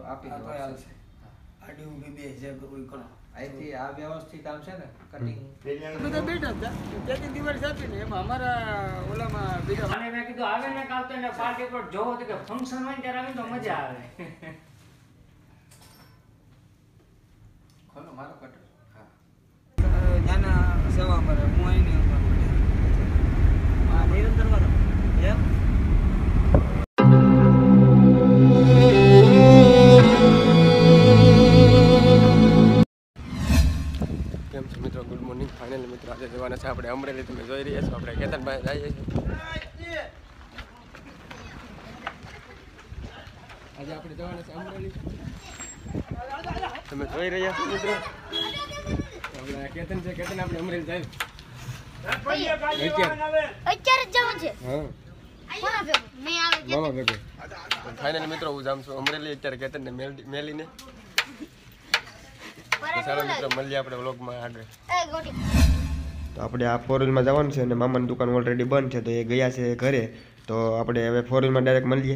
આપી દો હાલશે આડી ઊભી બે જે કોઈ કરો અહીંથી આ વ્યવસ્થિત આમ છે ને કટિંગ બધા બેઠા હતા ત્યાંથી દિવાળી સાચી ને એમાં અમારા ઓલામાં બીજા અને મેં કીધું આવે ને કાલ તો એને પાર્ટી પ્લોટ જોવો તો કે ફંક્શન હોય ત્યારે આવે તો મજા આવે ખોલો મારો કટર હા ત્યાંના સેવા કરે હું અહીં નિરંતર વાળો એમ કેમ છો મિત્રો? Good morning. ફાઇનલી મિત્રો આજે જવાના છે આપણે અમરેલી. તમે જોઈ રહ્યા છો આપણે કેતનભાઈ જઈએ છીએ. આજે આપણે જવાના છે અમરેલી. તમે જોઈ રહ્યા છો મિત્રો આપણે કેતન છે. કેતન આપણે અમરેલી જાય અત્યારે જ જવું છે. હા મામા ભેગો. ફાઇનલી મિત્રો હું જામ છું અમરેલી અત્યારે કેતનને મેલીને. ચાલો મિત્રો મળીએ આપણે વ્લોગમાં આગળ. તો આપણે આ ફોર વ્હીલમાં જવાનું છે અને મામાની દુકાન ઓલરેડી બંધ છે તો એ ગયા છે ઘરે. તો આપણે હવે ફોર વ્હીલમાં ડાયરેક્ટ મળીએ.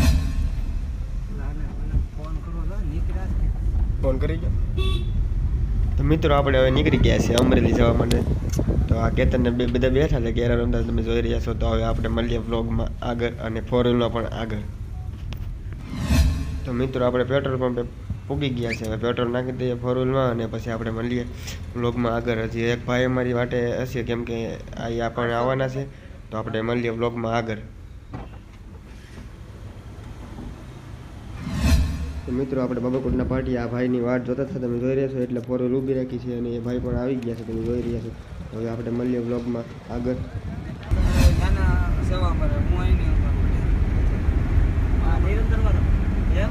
ફોન કરી ગયો તો મિત્રો આપણે હવે નીકળી ગયા છે અમરેલી જવા માટે. તો આ કેતનને બધા બેઠા છે ઘેરા રમતા તમે જોઈ રહ્યા છો. તો હવે આપણે મળીએ વ્લોગમાં આગળ અને ફોર વ્હીલમાં પણ આગળ. તો મિત્રો આપણે પેટ્રોલ પંપે પૂગી ગયા છે. હવે પેટ્રોલ નાખી દઈએ ફોર વ્હીલમાં અને પછી આપણે મળીએ વ્લોગમાં આગળ. હજી એક ભાઈ અમારી વાટે હશે કેમ કે અહીંયા પણ આવવાના છે. તો આપણે મળીએ વ્લોગમાં આગળ. તો મિત્રો આપણે બાબાકોટના પાર્ટી આ ભાઈની વાટ જોતા હતા તમે જોઈ રહ્યા છો એટલે ફોર વ્હીલ ઊભી રાખી છે અને એ ભાઈ પણ આવી ગયા છે તમે જોઈ રહ્યા છો. હવે આપણે મળીએ વ્લોગમાં આગળ. ત્યાંના સેવા કરે હું અહીં નિરંતર વાળો એમ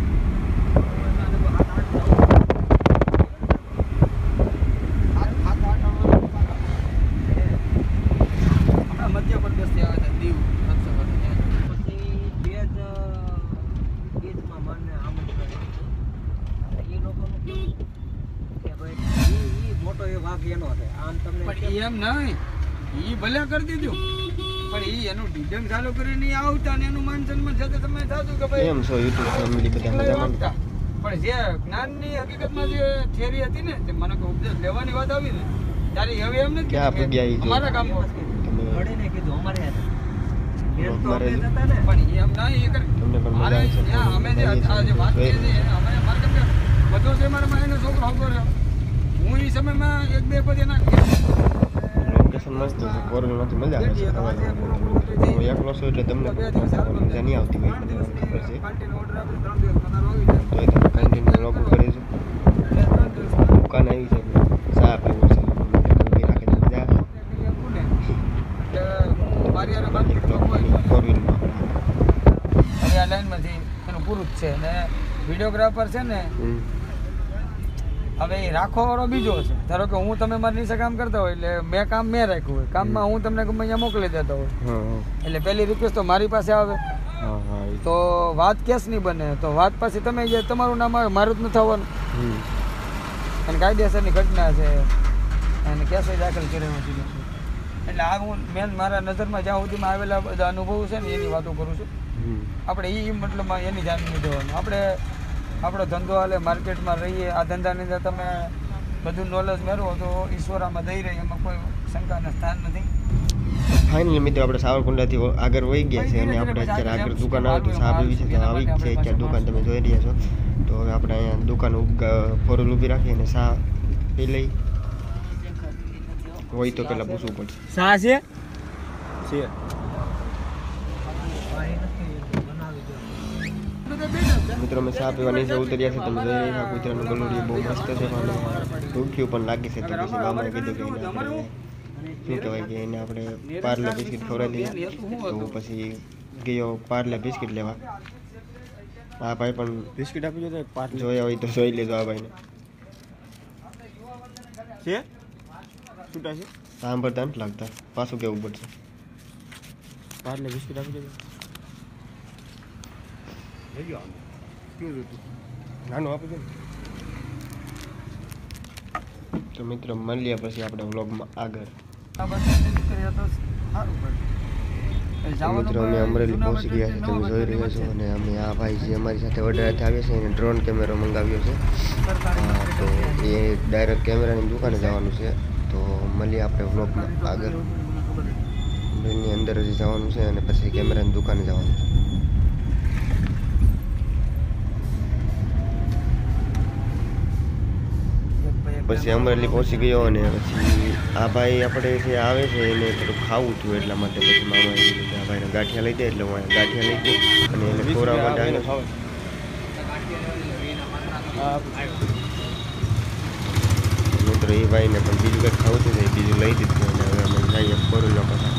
મધ્યપ્રદેશથી આવે છે દીવ પછી બે જ ગીતમાં મને આમંત્રણ એ લોકોનું કેવું કે ભાઈ એ મોટો એ વાઘ એનો છે આમ તમને એમ નહીં એ ભલે કરી દીધું પણ એ એનું ડિઝાઇન ચાલુ કરીને આવતા ને એનું માન સન્માન સાથે તમે થતું કે ભાઈ એમ છો યુટ્યુબ ફેમિલી બધા મજામાં. પણ જે જ્ઞાનની હકીકતમાં જે થિયરી હતી ને તે મને ઉપદેશ લેવાની વાત આવી ને ત્યારે હવે એમ નથી ક્યાં પગ્યા અમારા ગામમાં તમને કીધું અમારે મારે પણ એમ નહીં તમને પણ મજા આવશે. અમે જે આ જે વાત કરીએ છીએ અમે મારે કેમ કે બધો છે મારા એનો છોકરો આવતો રહ્યો હું એ સમયમાં એક બે પછી એના લોકેશન મસ્ત છે. ફોર વ્હીલમાંથી મજા આવે છે. હું એકલો છું એટલે તમને મજા નહીં આવતી હોય મને ખબર છે. તો એ તમે કન્ટિન્યુ લોગો કરીશું. દુકાન આવી છે ચા પીવું છે ઊભી રાખીને મજા આવે. ફોર વ્હીલમાં હવે આ લાઈનમાંથી એનું પૂરું જ છે ને વિડીયોગ્રાફર છે ને હવે એ રાખવા વાળો બીજો છે. ધારો કે હું તમે મારી નીચે કામ કરતા હોય એટલે મેં કામ મેં રાખ્યું હોય કામમાં હું તમને ગમે અહીંયા મોકલી દેતો હોય એટલે પહેલી રિક્વેસ્ટ તો મારી પાસે આવે તો વાત કેસ નહીં બને તો વાત પછી તમે જે તમારું નામ આવે મારું જ નથી થવાનું અને કાયદેસરની ઘટના છે અને કેસ દાખલ કર્યો નથી. એટલે આ હું મેન મારા નજરમાં જ્યાં સુધીમાં આવેલા બધા અનુભવો છે ને એની વાતો કરું છું. આપણે એ મતલબમાં એની ધ્યાન નહીં દેવાનું. આપણે આપણો ધંધો હાલે માર્કેટમાં રહીએ આ ધંધાની અંદર તમે બધું નોલેજ મેળવો તો ઈશ્વર આમાં દઈ રહી એમાં કોઈ શંકાના સ્થાન નથી. ફાઇનલી મિત્રો આપણે સાવરકુંડલાથી આગળ વહી ગયા છે અને આપણે અત્યારે આગળ દુકાન આવે તો સાહેબ એવી છે તો આવી જ છે અત્યારે દુકાન તમે જોઈ રહ્યા છો. તો હવે આપણે અહીંયા દુકાન ફોર વ્હીલ ઊભી રાખી અને સા પી લઈ હોય તો પેલા પૂછવું પડશે. સા છે મિત્રો અમે ચા પીવા નીચે ઉતર્યા છે તમે જોઈ રહ્યા છો. કૂતરાનું ગલુડિયું બહુ મસ્ત છે પણ ભૂખ્યું પણ લાગે છે. તો પછી મામાએ કીધું કે એને આપણે શું કહેવાય કે એને આપણે પાર્લે બિસ્કિટ ખવડાવી દઈએ. તો પછી ગયો પાર્લે બિસ્કિટ લેવા. આ ભાઈ પણ બિસ્કિટ આપી દો પાર્લે જોયા હોય તો જોઈ લેજો આ ભાઈને છે છૂટા છે સાંભળતા નથી લાગતા પાછું કેવું પડશે. પાર્લે બિસ્કિટ આપી દો નાનું આપી દો. તો મિત્રો મળીએ પછી આપણે વ્લોગમાં આગળ. મિત્રો અમે અમરેલી પહોંચી ગયા છે, તમે જોઈ રહ્યા છો. અને અમે આ ભાઈ જે અમારી સાથે વડોદરાથી આવે છે એને ડ્રોન કેમેરો મંગાવ્યો છે. તો એ ડાયરેક્ટ કેમેરાની દુકાને જવાનું છે. તો મળીએ આપણે વ્લોગમાં આગળ. એની અંદર જ જવાનું છે અને પછી કેમેરાની દુકાને જવાનું છે. પછી અમરેલી પહોંચી ગયો અને પછી આ ભાઈ આપણે જે આવે છે એને થોડું ખાવું હતું, એટલા માટે પછી મામાએ કીધું કે આ ભાઈને ગાંઠિયા લઈ દે. એટલે હું ગાંઠિયા લઈ દઉં અને એને ખોરાવા માટે આવ્યો. મિત્રો એ ભાઈને પણ બીજું કંઈક ખાવું હતું એ બીજું લઈ દીધું અને હવે અમે જઈએ ફોરનો પાછા.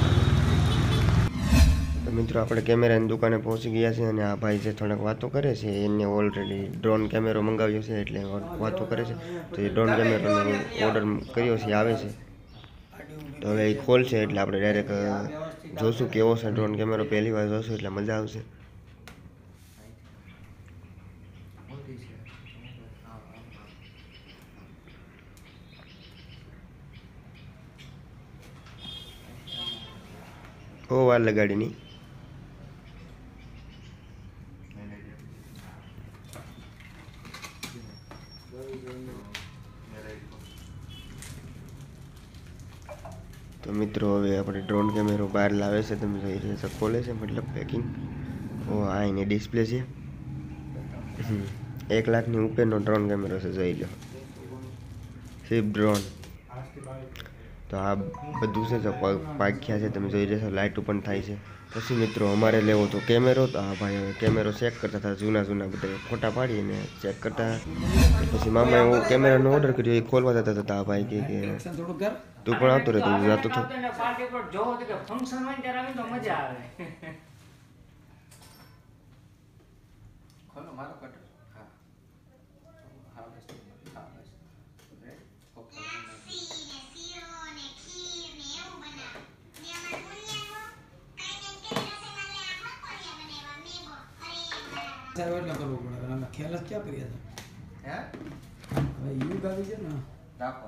તો મિત્રો આપણે કેમેરાની દુકાને પહોંચી ગયા છે અને આ ભાઈ જે થોડાક વાતો કરે છે, એને ઓલરેડી ડ્રોન કેમેરો મંગાવ્યો છે એટલે વાતો કરે છે. તો એ ડ્રોન કેમેરાનો ઓર્ડર કર્યો છે, આવે છે. તો હવે એ ખોલશે એટલે આપણે ડાયરેક્ટ જોશું કેવો છે ડ્રોન કેમેરો. પહેલી વાર જોશું એટલે મજા આવશે. બહુ વાર લગાડીની. તો મિત્રો હવે આપણે ડ્રોન કેમેરો બહાર લાવે છે, તમે જોઈ રહ્યા છો. ખોલે છે મતલબ પેકિંગ. ઓ આ એની ડિસ્પ્લે છે. 1 લાખની ઉપરનો ડ્રોન કેમેરો છે, જોઈ લો. Swift drone. તો આ બધું છે, પાખ્યા છે, તમે જોઈ રહ્યા છો. લાઇટ પણ થાય છે. પછી મિત્રો અમારે લેવો તો કેમેરો. તો આ ભાઈ હવે કેમેરો ચેક કરતા હતા, જૂના બધા ફોટા પાડી અને ચેક કરતા. પછી મામાએ એવો કેમેરાનો ઓર્ડર કર્યો, એ ખોલવા જતા હતા. આ ભાઈ કે તું પણ આવતો રહે, તું જતો હતો. પાર્ટી પ્લોટ જોવો તો કે ફંક્શન હોય ત્યારે આવીને તો મજા આવે. ખોલો મારો કટર. હા હા બસ હા બસ ઓકે. સારું એટલે કરવું પડે. અમે ખ્યાલ જ ક્યાં કરીએ છીએ. હે હવે યુગ આવી છે ને. રાખો.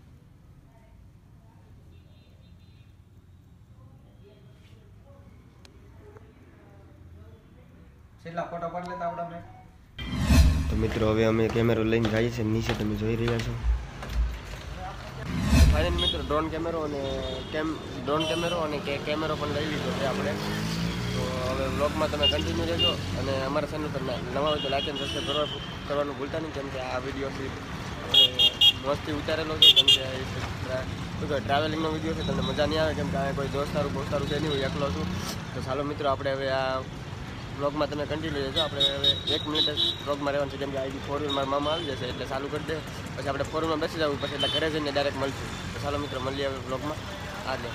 છેલ્લા ફોટો પાડી લેતા આવડે. તો મિત્રો હવે અમે કેમેરો લઈને જઈએ છીએ નીચે, તમે જોઈ રહ્યા છો. ફાઇનલ મિત્રો ડ્રોન કેમેરો અને કેમેરો પણ લઈ લીધો છે આપણે. તો હવે વ્લોગમાં તમે કન્ટિન્યુ રહેજો અને અમારા ચેનલ પર નવા હોય તો લાઈક અને સબસ્ક્રાઈબ કરવાનું ભૂલતા નહીં, કેમ કે આ વિડીયો આપણે મસ્તથી ઉતારેલો છે. કેમ કે ટ્રાવેલિંગનો વિડીયો છે, તમને મજા નહીં આવે કેમ કે આ કોઈ દોસ્તારું છે નહીં, હું એકલો છું. તો ચાલો મિત્રો આપણે હવે આ વ્લોગમાં તમે કન્ટિન્યુ રહેજો. આપણે હવે 1 મિનિટ જ વ્લોગમાં રહેવાનું છે, કેમ કે આ 4 વ્હીલ મારા મામા આવી જશે એટલે ચાલુ કરી દે. પછી આપણે 4 વ્હીલમાં બેસી જવું, પછી એટલે ઘરે જઈને ડાયરેક્ટ મળશું. તો ચાલો મિત્રો મળીએ હવે વ્લોગમાં આગળ.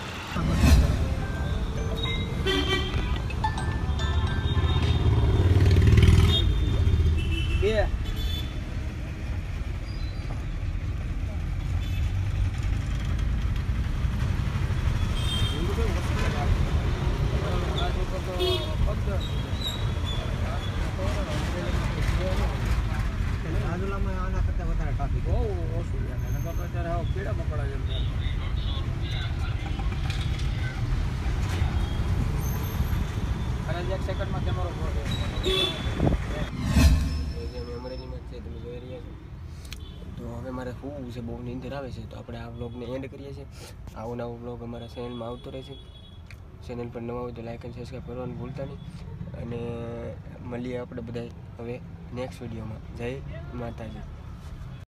આના કરતા વધારે ટ્રાફિક બહુ ઓછું છે. અત્યારે આવો કીડા મકોડા જેમ એક સેકન્ડમાં કેમેરો ફોટો. અમરેલીમાં છે, તમે જોઈ રહ્યા છો. તો હવે મારે શું છે, બહુ નીંદર આવે છે. તો આપણે આ વ્લોગને એન્ડ કરીએ છીએ. આવો નવો વ્લોગ અમારા ચેનલમાં આવતો રહે છે. ચેનલ પર નવા હોય તો લાઈક અને સબસ્ક્રાઈબ કરવાનું ભૂલતા નહીં. અને મળીએ આપણે બધા હવે નેક્સ્ટ વિડીયોમાં. જય માતાજી.